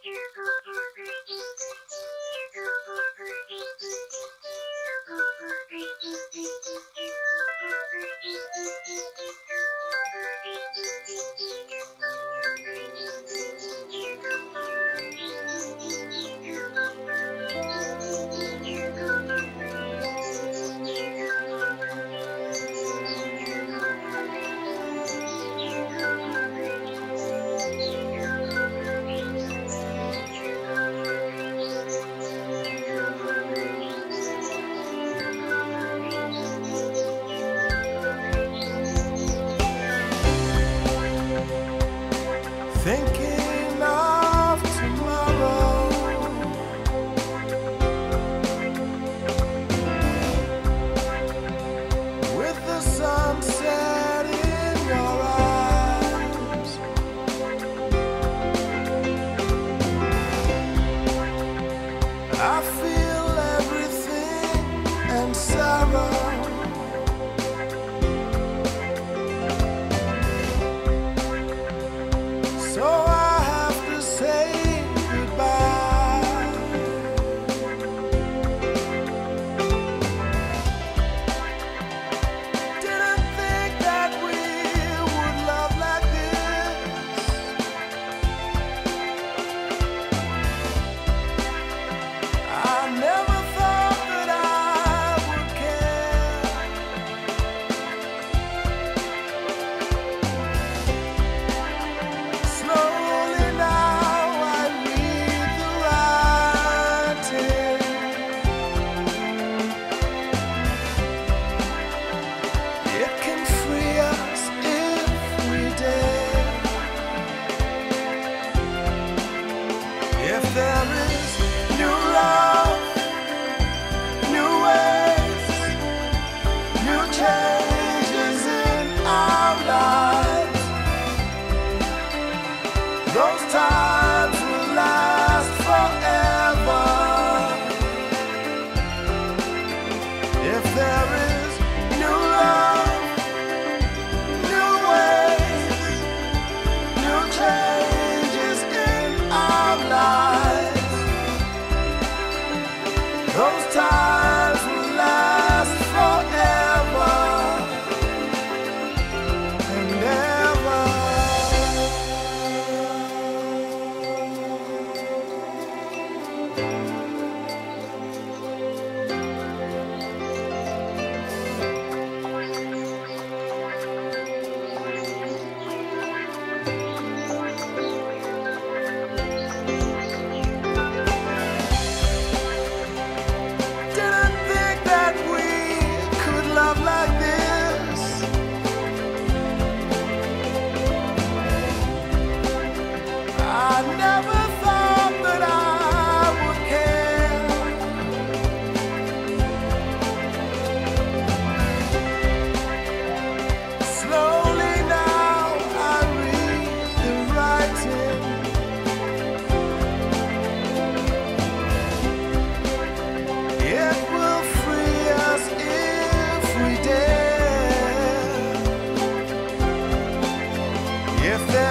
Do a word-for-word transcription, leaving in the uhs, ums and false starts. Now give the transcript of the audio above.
Thinking of tomorrow, with the sunset in your eyes. I feel everything and sorrow. So I have to say goodbye. Didn't think that we would love like this. I never thought that I would care. Slowly now I read the writing. It can free us if we dare. If there is new love, new ways, new changes in our lives, those times will last forever. If there is new love, new ways, new changes in our lives, those times will last forever and ever. Didn't think that we could love like this. I never thought that I would care. Slowly now I read the writing. It will free us if we dare. If there